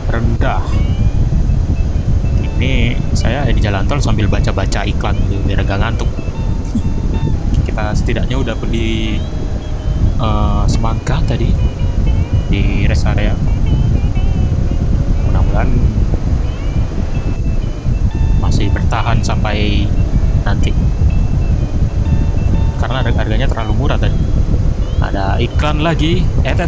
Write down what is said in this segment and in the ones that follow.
rendah. Ini saya di jalan tol sambil baca-baca iklan biar gak ngantuk. Kita setidaknya udah beli semangka tadi di rest area. Mudah-mudahan masih bertahan sampai nanti, karena harganya terlalu murah tadi. Ada iklan lagi.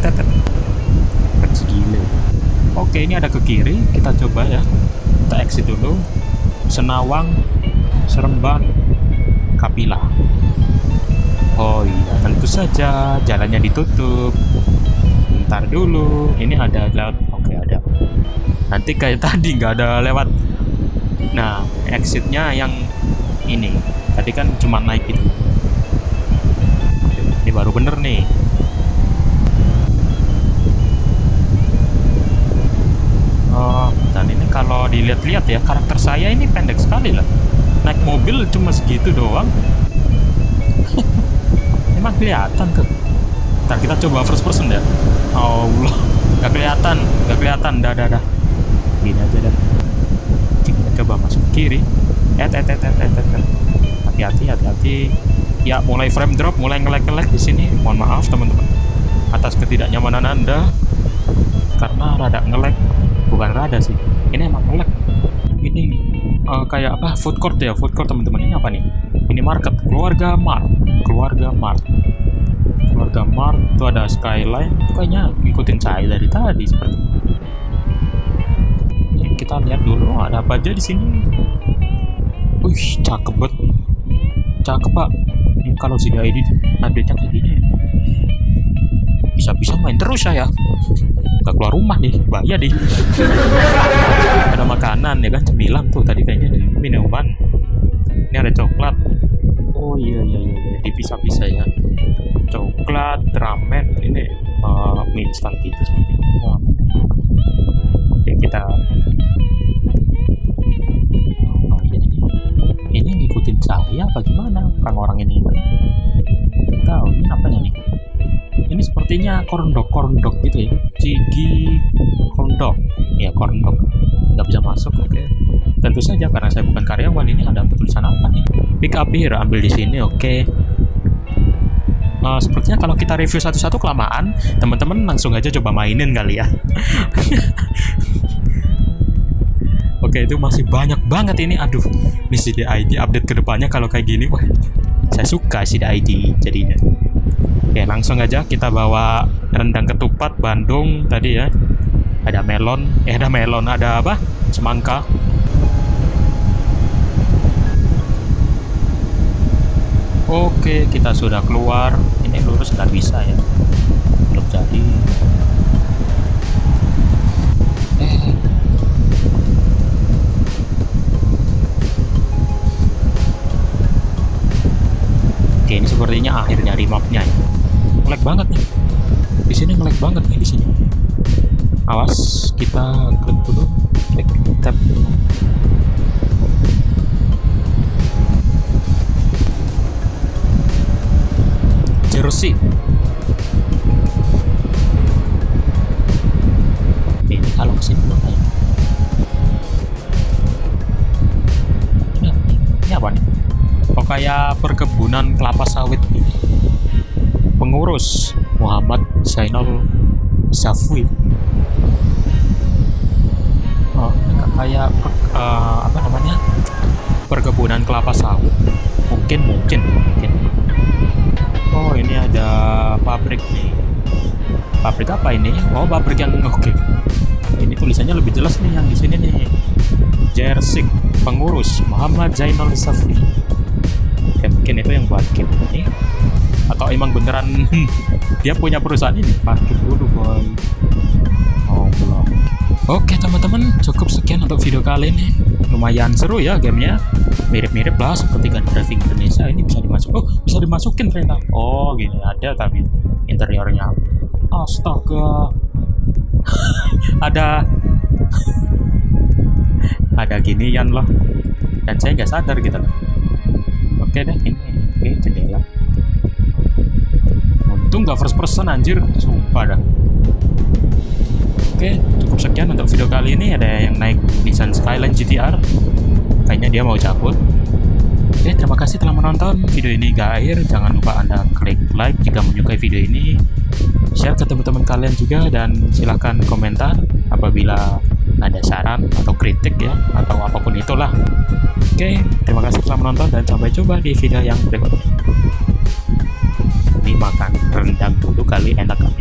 Segile. Oke, ini ada ke kiri, kita coba ya. Kita exit dulu. Senawang, Seremban, Kapila. Oh iya, tentu saja jalannya ditutup. Bentar dulu, ini ada lewat. Oke, ada. Nanti kayak tadi nggak ada lewat. Nah, exitnya yang ini. Tadi kan cuma naik itu. Ini baru bener nih. Dan ini kalau dilihat-lihat ya, karakter saya ini pendek sekali lah. Naik mobil cuma segitu doang. Emang kelihatan tuh. Ntar kita coba first person ya. Allah, nggak kelihatan. Dah. Gini aja dah. Kita coba masuk kiri. Hati-hati. Ya, mulai frame drop, mulai nge-lag di sini. Mohon maaf teman-teman atas ketidaknyamanan Anda, karena rada nge-lag. Bukan rada sih, ini emang nge-lag. Ini kayak apa? Food court ya, food court teman-teman. Ini apa nih? Ini market, keluarga Mart itu ada skyline. Itu kayaknya ngikutin saya dari tadi seperti. Ini kita lihat dulu ada apa aja di sini. Wih, cakep banget. Cakep pak. Ini kalau si ID update-nya kayak gini, bisa main terus saya. Gak keluar rumah nih, bahaya deh. Ada makanan ya kan, cemilan tuh tadi kayaknya, minuman. Ini ada coklat. Oh iya, dipisah-pisah ya. Coklat, ramen, ini mie instan gitu seperti ini. Oke, kita. Oh iya, ini ngikutin saya apa gimana? Orang ini tahu ini apanya nih? Ini sepertinya corn dog gitu ya. Cigi corn dog. Ya, corn dog. Nggak bisa masuk, oke. Tentu saja karena saya bukan karyawan. Ini ada tulisan apa nih? Pick up here, ambil di sini, oke. Sepertinya kalau kita review satu-satu kelamaan, teman-teman langsung aja coba mainin kali ya. Oke, itu masih banyak banget ini. Aduh, ini CDID update kedepannya kalau kayak gini, wah, saya suka CDID jadinya. Oke, langsung aja kita bawa rendang ketupat Bandung tadi ya. Ada melon, ada apa? Semangka. Oke, kita sudah keluar. Ini lurus nggak bisa ya, belum jadi. Oke, ini sepertinya akhir nyari mapnya ya. Ngelag banget nih. Di sini ngelag banget nih di sini. Awas, kita klik dulu. Klik tab dulu. Jersey. Ini kalau kesini mana ya? Ini apa nih? Kok kayak perkebunan kelapa sawit gitu. Pengurus Muhammad Zainal Safwi. Oh, kayak apa namanya? Perkebunan kelapa sawit. Mungkin. Oh, ini ada pabrik nih. Pabrik apa ini? Oh, pabrik yang oke. Ini tulisannya lebih jelas nih yang di sini nih. Jersey, pengurus Muhammad Zainal Safwi. Ya, mungkin itu yang buat game ini. Atau emang beneran dia punya perusahaan ini? Parkir dulu, boy. Oh, belum. Oke, teman-teman, cukup sekian untuk video kali ini. Lumayan seru ya gamenya. Mirip-mirip lah seperti Gun Driving Indonesia. Ini bisa dimasukin. Oh, bisa dimasukin ternyata. Oh, gini ada tapi interiornya. Astaga. ada ginian loh. Dan saya nggak sadar gitu loh. Oke deh, ini jendela. Untung nggak first person anjir, sumpah dah. Oke, cukup sekian untuk video kali ini. Ada yang naik Nissan Skyline GTR, kayaknya dia mau cabut. Oke, terima kasih telah menonton video ini hingga akhir. Jangan lupa Anda klik like jika menyukai video ini, share ke teman-teman kalian juga, dan silahkan komentar apabila ada saran atau kritik ya, atau apapun itulah. Oke, terima kasih telah menonton dan sampai jumpa di video yang berikutnya. Ini makan rendang dulu kali, enak kali.